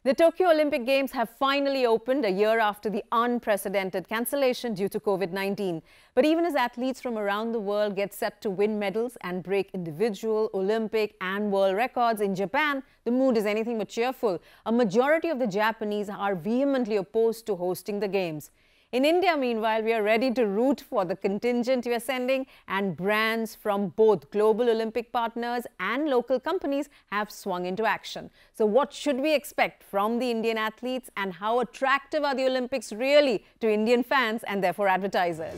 The Tokyo Olympic Games have finally opened a year after the unprecedented cancellation due to COVID-19. But even as athletes from around the world get set to win medals and break individual, Olympic and world records in Japan, the mood is anything but cheerful. A majority of the Japanese are vehemently opposed to hosting the Games. In India, meanwhile, we are ready to root for the contingent we are sending, and brands from both global Olympic partners and local companies have swung into action. So what should we expect from the Indian athletes, and how attractive are the Olympics really to Indian fans and therefore advertisers?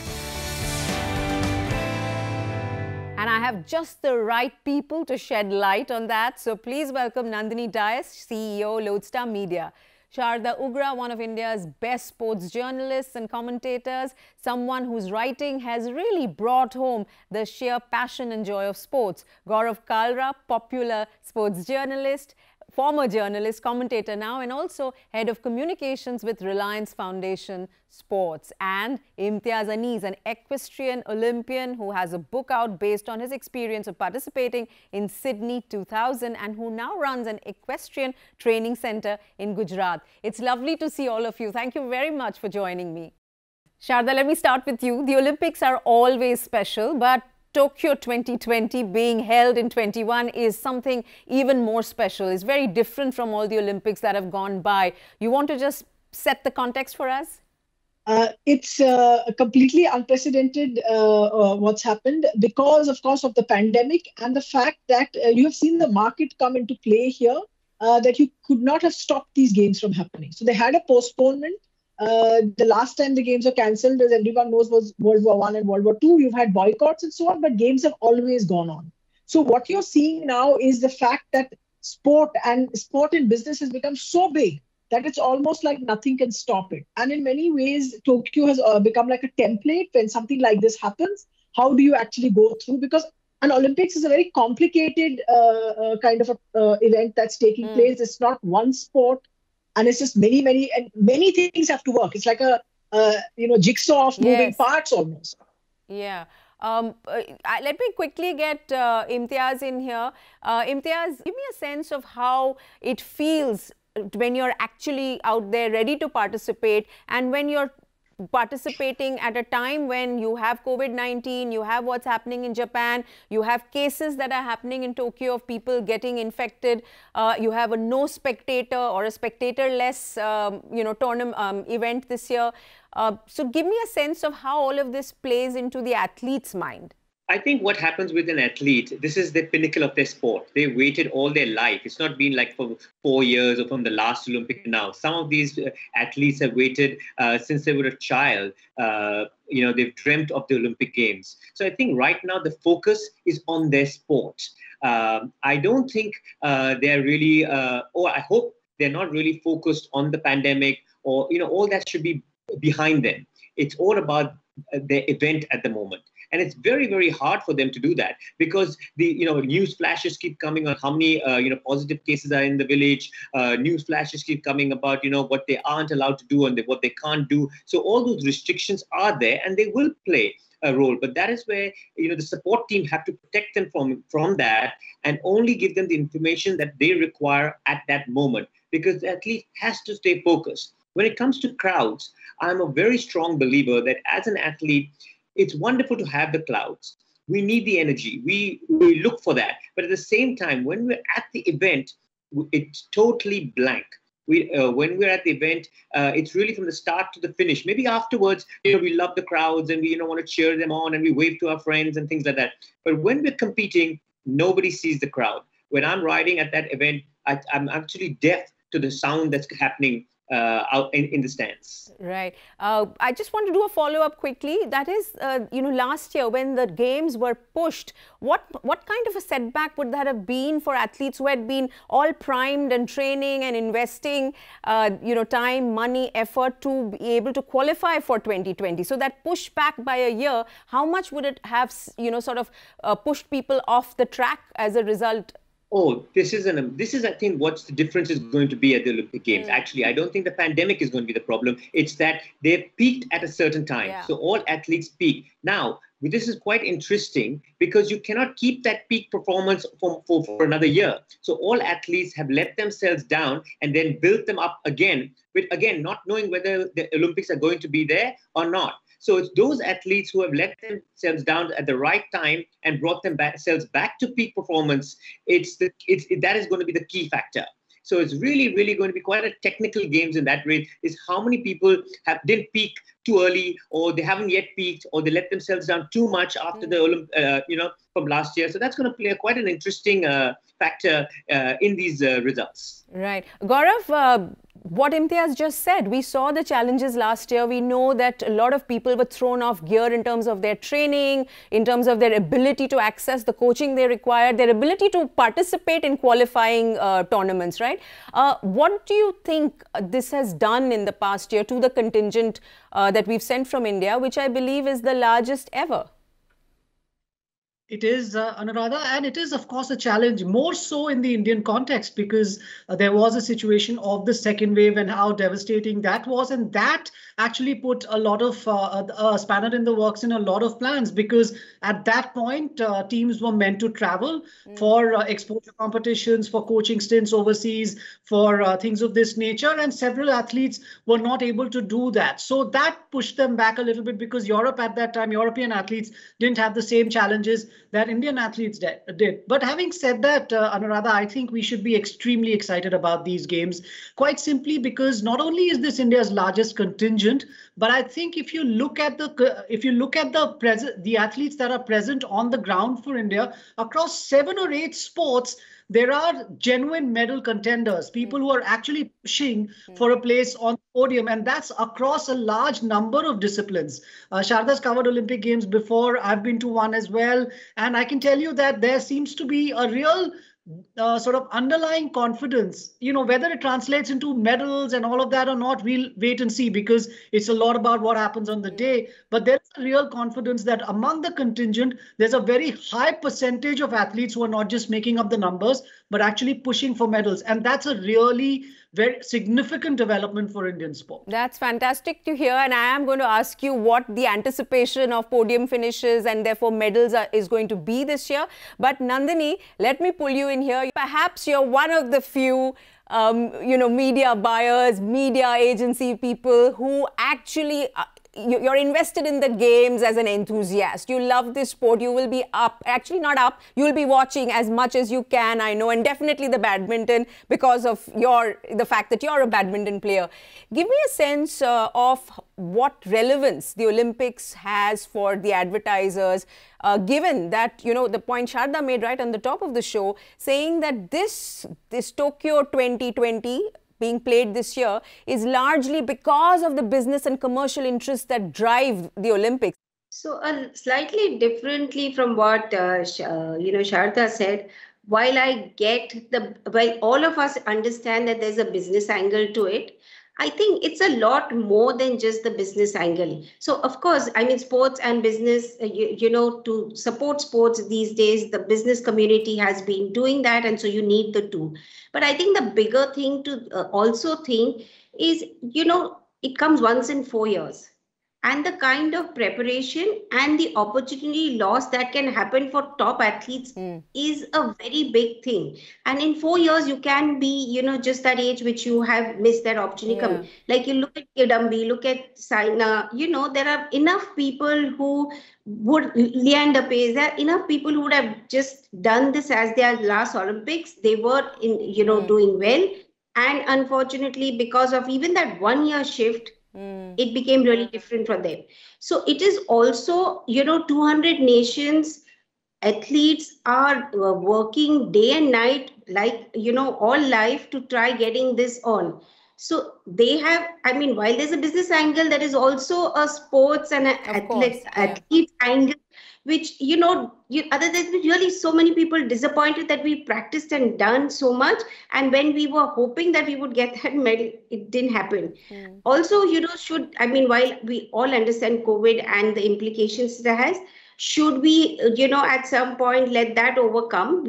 And I have just the right people to shed light on that. So please welcome Nandini Dias, CEO, Lodestar Media. Sharda Ugra, one of India's best sports journalists and commentators, someone whose writing has really brought home the sheer passion and joy of sports. Gaurav Kalra, popular sports journalist, former journalist, commentator now, and also head of communications with Reliance Foundation Sports. And Imtiaz Anees, an equestrian Olympian who has a book out based on his experience of participating in Sydney 2000 and who now runs an equestrian training center in Gujarat. It's lovely to see all of you. Thank you very much for joining me. Sharda, let me start with you. The Olympics are always special, but Tokyo 2020 being held in 21 is something even more special. It's very different from all the Olympics that have gone by. You want to just set the context for us? It's completely unprecedented what's happened because, of course, of the pandemic and the fact that you have seen the market come into play here, that you could not have stopped these games from happening. So they had a postponement. The last time the games were cancelled, as everyone knows, was World War I and World War II. You've had boycotts and so on, but games have always gone on. So what you're seeing now is the fact that sport and business has become so big that it's almost like nothing can stop it. And in many ways, Tokyo has become like a template when something like this happens. How do you actually go through? Because an Olympics is a very complicated kind of event that's taking place. It's not one sport. And it's just many things have to work. It's like a jigsaw of moving parts almost. Yeah. Let me quickly get Imtiaz in here. Imtiaz, give me a sense of how it feels when you're actually out there ready to participate, and when you're participating at a time when you have COVID-19, you have what's happening in Japan, you have cases that are happening in Tokyo of people getting infected, you have a no spectator or a spectator-less, tournament event this year. So give me a sense of how all of this plays into the athlete's mind. I think what happens with an athlete, this is the pinnacle of their sport. They waited all their life. It's not been like for 4 years or from the last Olympic now. Some of these athletes have waited since they were a child. They've dreamt of the Olympic Games. So I think right now the focus is on their sport. I don't think they're really, I hope they're not really focused on the pandemic or, all that should be behind them. It's all about their event at the moment. And it's very, very hard for them to do that because the news flashes keep coming on how many positive cases are in the village. News flashes keep coming about what they aren't allowed to do and what they can't do. So all those restrictions are there and they will play a role. But that is where the support team have to protect them from that and only give them the information that they require at that moment, because the athlete has to stay focused. When it comes to crowds, I'm a very strong believer that as an athlete, it's wonderful to have the crowds. We need the energy. We look for that. But at the same time, when we're at the event, it's totally blank. When we're at the event, it's really from the start to the finish. Maybe afterwards, we love the crowds and we want to cheer them on and we wave to our friends and things like that. But when we're competing, nobody sees the crowd. When I'm riding at that event, I'm actually deaf to the sound that's happening out in the stands. Right. I just want to do a follow-up quickly. That is, last year when the games were pushed, what kind of a setback would that have been for athletes who had been all primed and training and investing, time, money, effort to be able to qualify for 2020? So that push back by a year, how much would it have, pushed people off the track as a result? Oh, this is, I think, what the difference is going to be at the Olympic Games. Actually, I don't think the pandemic is going to be the problem. It's that they've peaked at a certain time. So all athletes peak. Now, this is quite interesting because you cannot keep that peak performance for another year. So all athletes have let themselves down and then built them up again, with again not knowing whether the Olympics are going to be there or not. So it's those athletes who have let themselves down at the right time and brought themselves back to peak performance. That is going to be the key factor. So it's really, really going to be quite a technical games in that way, is how many people didn't peak too early, or they haven't yet peaked, or they let themselves down too much after the from last year. So that's going to play quite an interesting factor in these results. Right. Gaurav, what Imtiaz just said, we saw the challenges last year. We know that a lot of people were thrown off gear in terms of their training, in terms of their ability to access the coaching they required, their ability to participate in qualifying tournaments, right? What do you think this has done in the past year to the contingent that we've sent from India, which I believe is the largest ever? It is, Anuradha, and it is, of course, a challenge, more so in the Indian context, because there was a situation of the second wave and how devastating that was. And that actually put a lot of spanner in the works in a lot of plans, because at that point, teams were meant to travel for exposure competitions, for coaching stints overseas, for things of this nature. And several athletes were not able to do that. So that pushed them back a little bit, because Europe at that time, European athletes didn't have the same challenges that Indian athletes did. But having said that, Anuradha, I think we should be extremely excited about these games, quite simply because not only is this India's largest contingent, but I think if you look at the athletes that are present on the ground for India across 7 or 8 sports, there are genuine medal contenders, people who are actually pushing for a place on the podium, and that's across a large number of disciplines. Sharda's covered Olympic Games before. I've been to one as well. And I can tell you that there seems to be a real sort of underlying confidence, whether it translates into medals and all of that or not, we'll wait and see, because it's a lot about what happens on the day. But there's a real confidence that among the contingent, there's a very high percentage of athletes who are not just making up the numbers, but actually pushing for medals. And that's a really very significant development for Indian sport. That's fantastic to hear. And I am going to ask you what the anticipation of podium finishes and therefore medals is going to be this year. But Nandini, let me pull you in here. Perhaps you're one of the few media buyers, media agency people who actually you're invested in the games as an enthusiast. You love this sport. You will be up, actually not up, you'll be watching as much as you can, I know, and definitely the badminton because of the fact that you're a badminton player. Give me a sense of what relevance the Olympics has for the advertisers, given that, the point Sharda made right on the top of the show, saying that this Tokyo 2020 being played this year is largely because of the business and commercial interests that drive the Olympics. So slightly differently from what Sharda said, while all of us understand that there's a business angle to it, I think it's a lot more than just the business angle. So, of course, I mean, sports and business, to support sports these days, the business community has been doing that. And so you need the two. But I think the bigger thing to also think is, it comes once in 4 years. And the kind of preparation and the opportunity loss that can happen for top athletes is a very big thing. And in 4 years, you can be, just that age which you have missed that opportunity. Like you look at Kidambi, look at Saina, there are enough people who would, Leander Paes, there are enough people who would have just done this as their last Olympics. They were, doing well. And unfortunately, because of even that 1 year shift, it became really different for them. So it is also, 200 nations, athletes are working day and night, like, all life to try getting this on. So they have, while there's a business angle, there is also a sports and athlete angle, which, other than really so many people disappointed that we practiced and done so much. And when we were hoping that we would get that medal, it didn't happen. Also, while we all understand COVID and the implications it has, should we, at some point let that overcome? We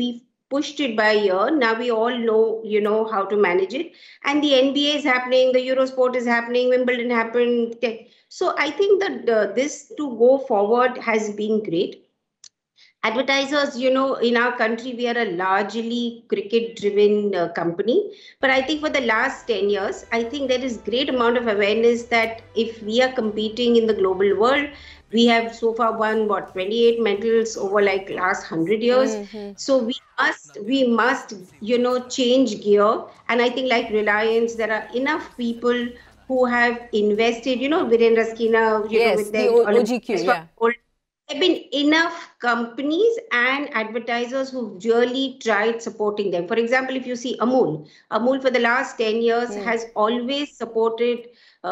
pushed it by a year. Now we all know, how to manage it. And the NBA is happening, the Eurosport is happening, Wimbledon happened. So I think that this to go forward has been great. Advertisers, in our country, we are a largely cricket-driven company. But I think for the last 10 years, I think there is great amount of awareness that if we are competing in the global world, we have so far won, 28 medals over like last 100 years. So we must, change gear. And I think like Reliance, there are enough people who have invested, Virendra Skinner, yes, with the OGQ, yeah. There have been enough companies and advertisers who've really tried supporting them. For example, if you see Amul for the last 10 years has always supported,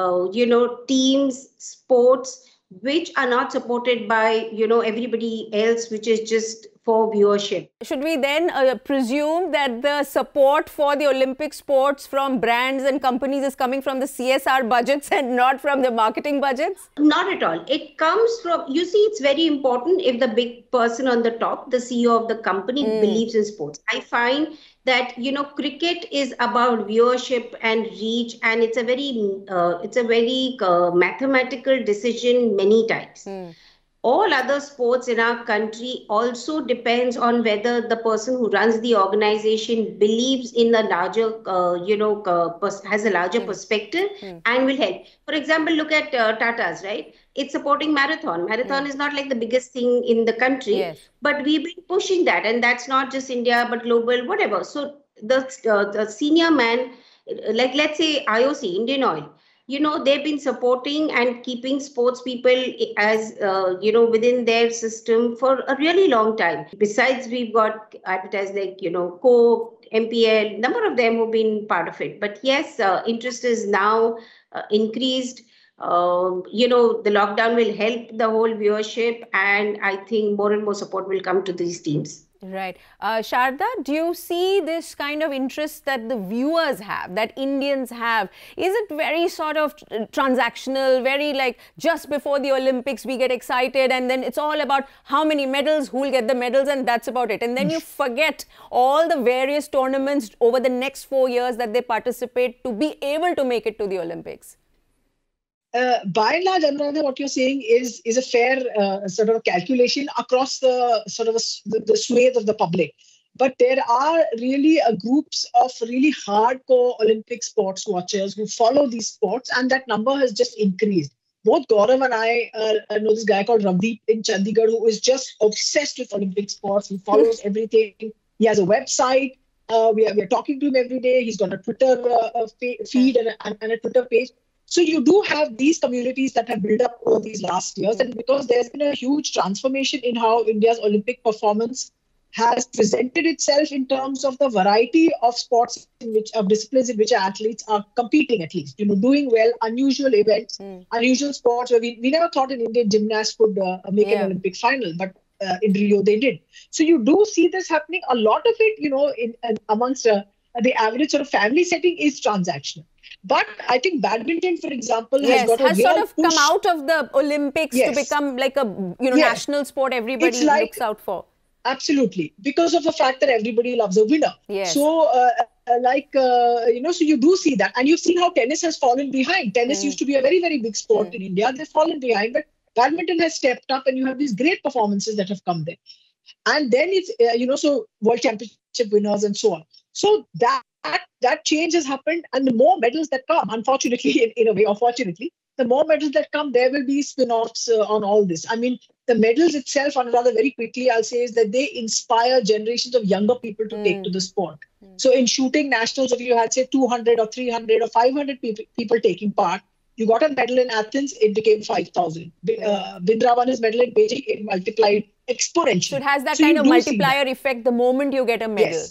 teams, sports, which are not supported by, everybody else, which is just for viewership. Should we then presume that the support for the Olympic sports from brands and companies is coming from the CSR budgets and not from the marketing budgets? Not at all. It comes from, it's very important if the big person on the top, the CEO of the company, believes in sports. I find that, cricket is about viewership and reach, and it's a very mathematical decision many times. All other sports in our country also depends on whether the person who runs the organization believes in a larger, has a larger perspective and will help. For example, look at Tata's, right? It's supporting marathon. Marathon is not like the biggest thing in the country, but we've been pushing that, and that's not just India, but global, whatever. So the senior man, like let's say IOC, Indian Oil, they've been supporting and keeping sports people as, within their system for a really long time. Besides, we've got advertisers like, Coke, MPL, number of them who've been part of it. But yes, interest is now increased. The lockdown will help the whole viewership, and I think more and more support will come to these teams. Right. Sharda, do you see this kind of interest that the viewers have, that Indians have? Is it very sort of transactional, very like just before the Olympics we get excited and then it's all about how many medals, who will get the medals, and that's about it. And then you forget all the various tournaments over the next 4 years that they participate to be able to make it to the Olympics? By and large, Anuradha, what you're saying is a fair sort of calculation across the sort of the swathe of the public. But there are really groups of really hardcore Olympic sports watchers who follow these sports, and that number has just increased. Both Gaurav and I know this guy called Ravdeep in Chandigarh who is just obsessed with Olympic sports. He follows everything. He has a website. We are talking to him every day. He's got a Twitter feed and a Twitter page. So you do have these communities that have built up over these last years. And because there's been a huge transformation in how India's Olympic performance has presented itself in terms of the variety of sports of disciplines in which athletes are competing, at least, doing well, unusual events, unusual sports where we never thought an Indian gymnast could make an Olympic final, but in Rio they did. So you do see this happening. A lot of it, amongst the average sort of family setting is transactional. But I think badminton, for example, has got a real sort of push. Come out of the Olympics to become like a national sport everybody looks out for. Absolutely, because of the fact that everybody loves a winner. Yes. So, so you do see that, and you've seen how tennis has fallen behind. Tennis used to be a very, very big sport in India. They've fallen behind, but badminton has stepped up, and you have these great performances that have come there. And then it's so World Championship winners and so on. So that change has happened, and the more medals that come, unfortunately, in a way, or fortunately, the more medals that come, there will be spin-offs on all this. I mean, the medals itself, Anuradha, very quickly, I'll say, is that they inspire generations of younger people to take to the sport. So in shooting nationals, if you had, say, 200 or 300 or 500 people taking part, you got a medal in Athens, it became 5,000. Bindra won his medal in Beijing, it multiplied exponentially. So it has that kind of multiplier effect the moment you get a medal.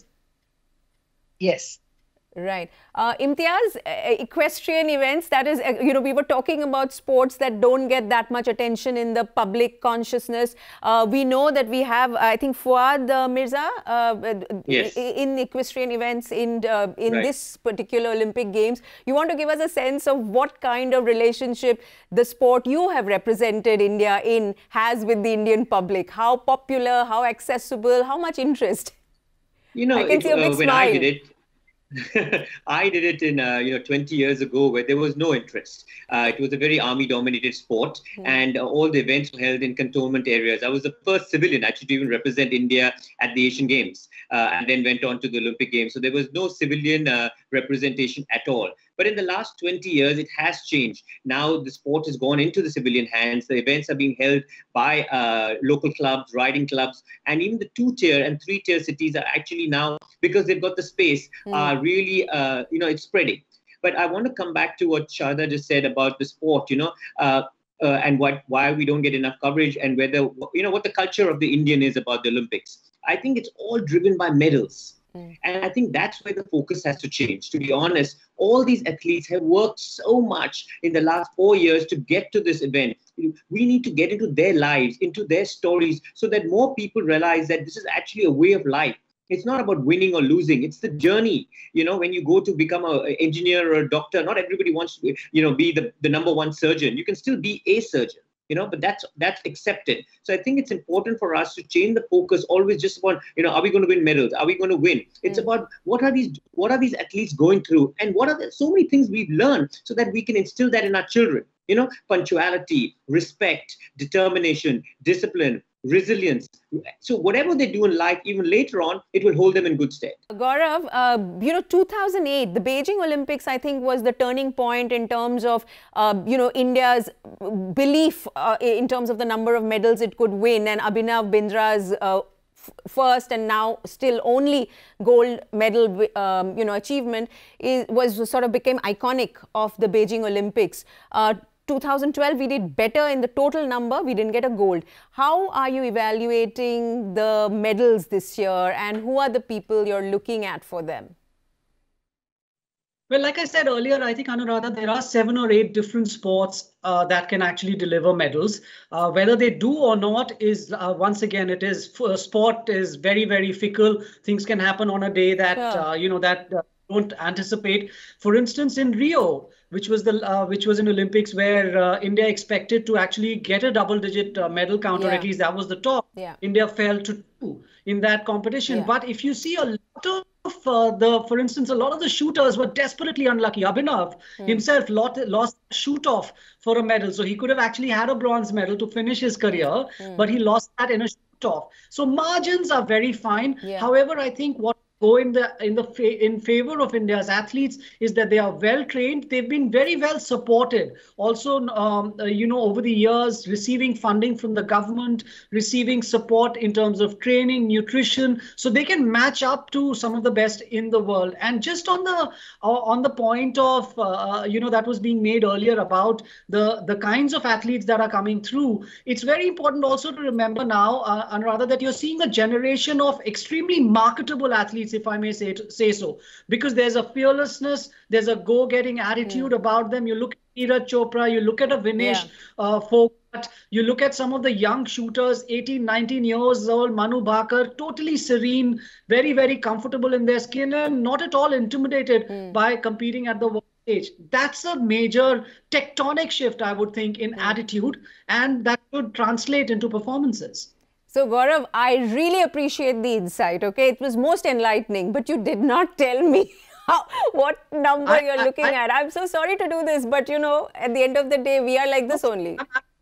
Yes. Right. Imtiaz, equestrian events, that is, we were talking about sports that don't get that much attention in the public consciousness. We know that we have, I think, Fuad Mirza in equestrian events in this particular Olympic Games. You want to give us a sense of what kind of relationship the sport you have represented India in has with the Indian public? How popular, how accessible, how much interest? You know, I can see a big when smile. I did it, I did it in 20 years ago where there was no interest. It was a very army-dominated sport, and all the events were held in cantonment areas. I was the first civilian actually to even represent India at the Asian Games, and then went on to the Olympic Games. So there was no civilian representation at all. But in the last 20 years, it has changed. Now the sport has gone into the civilian hands. The events are being held by local clubs, riding clubs, and even the 2-tier and 3-tier cities are actually now, because they've got the space, are really, it's spreading. But I want to come back to what Sharda just said about the sport, and why we don't get enough coverage, and whether, what the culture of the Indian is about the Olympics. I think it's all driven by medals. And I think that's where the focus has to change. To be honest, all these athletes have worked so much in the last 4 years to get to this event. We need to get into their lives, into their stories, so that more people realize that this is actually a way of life. It's not about winning or losing. It's the journey. When you go to become an engineer or a doctor, not everybody wants to, be the number one surgeon. You can still be a surgeon. But that's accepted. So I think it's important for us to change the focus always just about, are we going to win medals? Are we going to win? It's about what are these athletes going through, and what are so many things we've learned so that we can instill that in our children. Punctuality, respect, determination, discipline, resilience. So whatever they do in life, even later on, it will hold them in good stead. Gaurav, 2008, the Beijing Olympics, I think, was the turning point in terms of, India's belief in terms of the number of medals it could win, and Abhinav Bindra's first and now still only gold medal, achievement was sort of became iconic of the Beijing Olympics. 2012, we did better in the total number. We didn't get a gold. How are you evaluating the medals this year, and who are the people you're looking at for them? Well, like I said earlier, I think, Anuradha, there are 7 or 8 different sports that can actually deliver medals. Whether they do or not is, once again, it is, sport is very, very fickle. Things can happen on a day that, don't anticipate. For instance, in Rio, which was an Olympics where India expected to actually get a double-digit medal count, or at least that was the top. India fell to 2 in that competition. But if you see a lot of for instance, a lot of the shooters were desperately unlucky. Abhinav himself lost a shoot-off for a medal, so he could have actually had a bronze medal to finish his career, but he lost that in a shoot-off. So margins are very fine. However, I think what go in favor of India's athletes is that they are well trained. They've been very well supported. Also, over the years, receiving funding from the government, receiving support in terms of training, nutrition, so they can match up to some of the best in the world. And just on the point of that was being made earlier about the kinds of athletes that are coming through, it's very important also to remember now, Anuradha, that you're seeing a generation of extremely marketable athletes, if I may say so, because there's a fearlessness, there's a go-getting attitude about them. You look at Neeraj Chopra, you look at a Vinesh Fogart, you look at some of the young shooters, 18, 19 years old, Manu Bhaker, totally serene, very, very comfortable in their skin, and not at all intimidated by competing at the world stage. That's a major tectonic shift, I would think, in attitude, and that should translate into performances. So, Gaurav, I really appreciate the insight, okay? It was most enlightening, but you did not tell me what number you're looking at. I'm so sorry to do this, but, at the end of the day, we are like this only.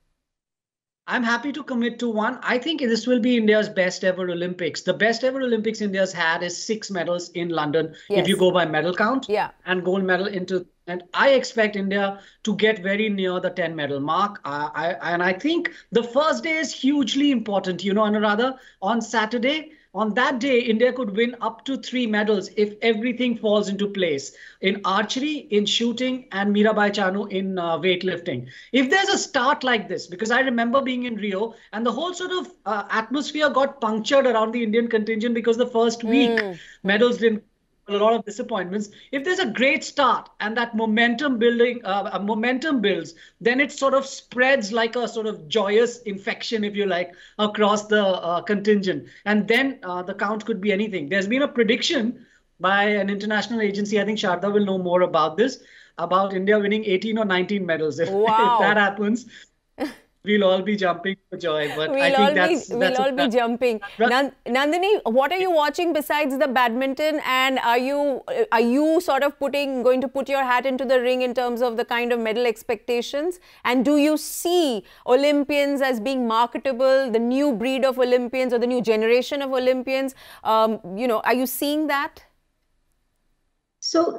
I'm happy to commit to one. I think this will be India's best ever Olympics. The best ever Olympics India's had is 6 medals in London, if you go by medal count, and gold medal into. And I expect India to get very near the 10 medal mark. And I think the first day is hugely important. Anuradha, on Saturday, on that day, India could win up to 3 medals if everything falls into place in archery, in shooting, and Mirabai Chanu in weightlifting. If there's a start like this, because I remember being in Rio and the whole sort of atmosphere got punctured around the Indian contingent because the first week medals didn't. A lot of disappointments. If there's a great start and that momentum builds, then it sort of spreads like a sort of joyous infection, if you like, across the contingent. And then the count could be anything. There's been a prediction by an international agency, I think Sharda will know more about this, about India winning 18 or 19 medals. If that happens, we'll all be jumping for joy. But I We'll think we'll all be jumping. Nandini, what are you watching besides the badminton? And are you sort of going to put your hat into the ring in terms of the kind of medal expectations? And do you see Olympians as being marketable, the new breed of Olympians or the new generation of Olympians? Are you seeing that? So,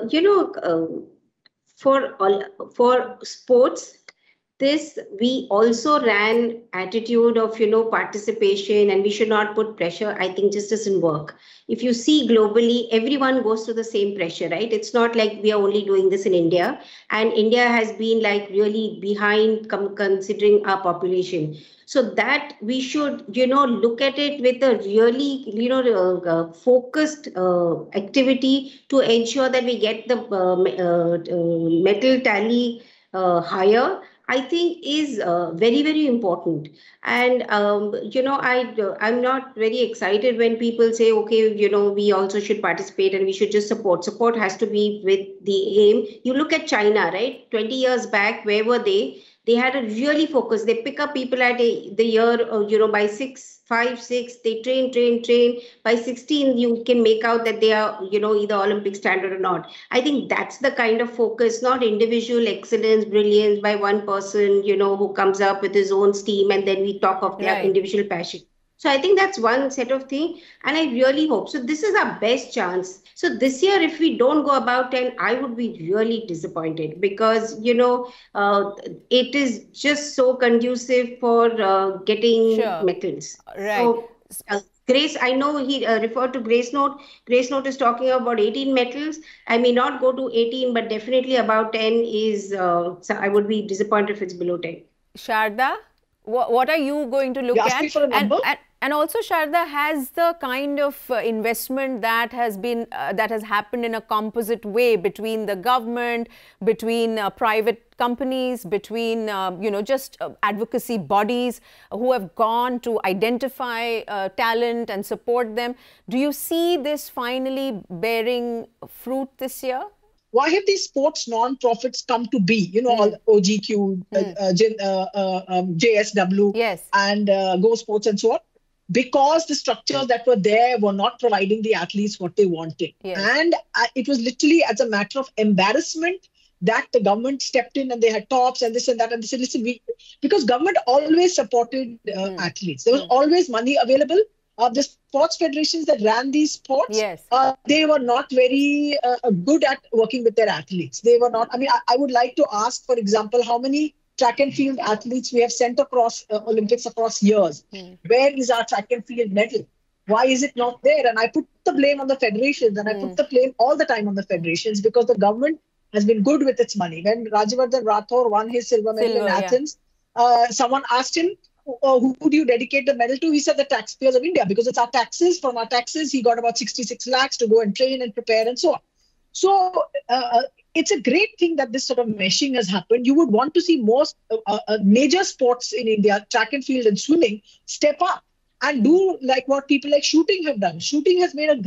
for sports, we also ran attitude of participation, and we should not put pressure. I think just doesn't work. If you see globally, everyone goes through the same pressure, right? It's not like we are only doing this in India, and India has been like really behind considering our population. So that we should look at it with a really focused activity to ensure that we get the medal tally higher, I think is very, very important. And, I'm not very excited when people say, okay, we also should participate and we should just support. Support has to be with the aim. You look at China, right? 20 years back, where were they? They had a really focus. They pick up people at the year, by 5, 6, they train. By 16, you can make out that they are, either Olympic standard or not. I think that's the kind of focus, not individual excellence, brilliance by one person, who comes up with his own steam, and then we talk of their individual passion. So I think that's one set of things, and I really hope. So this is our best chance. So this year, if we don't go above 10, I would be really disappointed because, it is just so conducive for getting medals. Right. So, Grace, I know he referred to Grace Note. Grace Note is talking about 18 medals. I may not go to 18, but definitely about 10 is, so I would be disappointed if it's below 10. Sharda, what are you going to look at? For a number? And also, Sharda, has the kind of investment that has happened in a composite way between the government, between private companies, between just advocacy bodies who have gone to identify talent and support them. Do you see this finally bearing fruit this year? Why have these sports non-profits come to be? OGQ, JSW, yes, and Go Sports and so on. Because the structures that were there were not providing the athletes what they wanted. Yes. And it was literally as a matter of embarrassment that the government stepped in and they had tops and this and that. And they said, listen, because government always supported athletes. There was always money available. The sports federations that ran these sports, yes, they were not very good at working with their athletes. They were not, I would like to ask, for example, how many track and field athletes we have sent across Olympics across years. Where is our track and field medal? Why is it not there? And I put the blame on the federations, and I put the blame all the time on the federations because the government has been good with its money. When Rajyavardhan Rathore won his silver medal in Athens, someone asked him, who do you dedicate the medal to? He said the taxpayers of India, because it's our taxes. From our taxes, he got about 66 lakhs to go and train and prepare and so on. So it's a great thing that this sort of meshing has happened. You would want to see most major sports in India, track and field and swimming, step up and do like what people like shooting have done. Shooting has made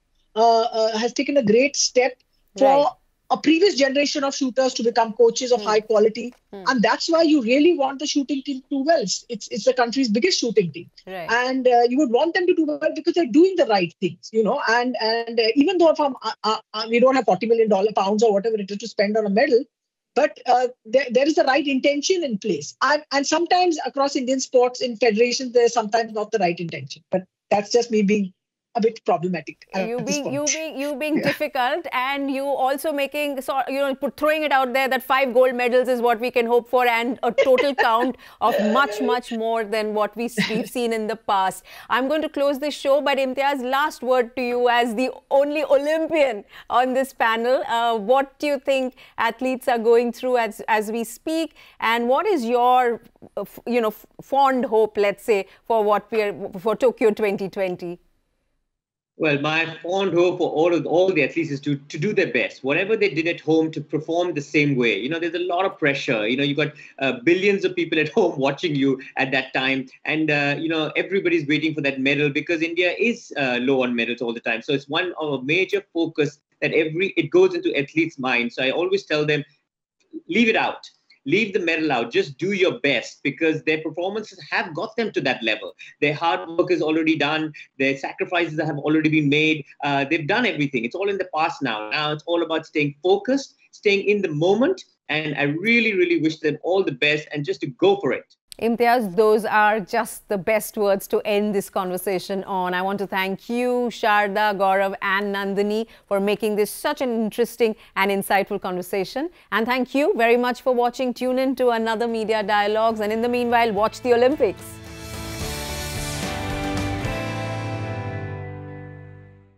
has taken a great step for a previous generation of shooters to become coaches of high quality. And that's why you really want the shooting team to do well. It's the country's biggest shooting team. Right. And you would want them to do well because they're doing the right things, and even though we don't have $40 million pounds or whatever it is to spend on a medal, but there is the right intention in place. And sometimes across Indian sports in federations, there's sometimes not the right intention. But that's just me being a bit problematic. You being difficult, and you also making throwing it out there that 5 gold medals is what we can hope for, and a total count of much more than what we've seen in the past. I'm going to close this show, but Imtiaz, last word to you as the only Olympian on this panel. What do you think athletes are going through as we speak, and what is your fond hope, let's say, for for Tokyo 2020? Well, my fond hope for all the athletes is to do their best, whatever they did at home, to perform the same way. There's a lot of pressure. You got billions of people at home watching you at that time, and everybody's waiting for that medal because India is low on medals all the time. So it's one of a major focus that it goes into athletes' minds. So I always tell them, leave it out. leave the medal out. Just do your best, because their performances have got them to that level. Their hard work is already done. Their sacrifices have already been made. They've done everything. It's all in the past now. Now it's all about staying focused, staying in the moment. And I really, really wish them all the best and just to go for it. Imtiaz, those are just the best words to end this conversation on. I want to thank you, Sharda, Gaurav and Nandini for making this such an interesting and insightful conversation. And thank you very much for watching. Tune in to another Media Dialogues. And in the meanwhile, watch the Olympics.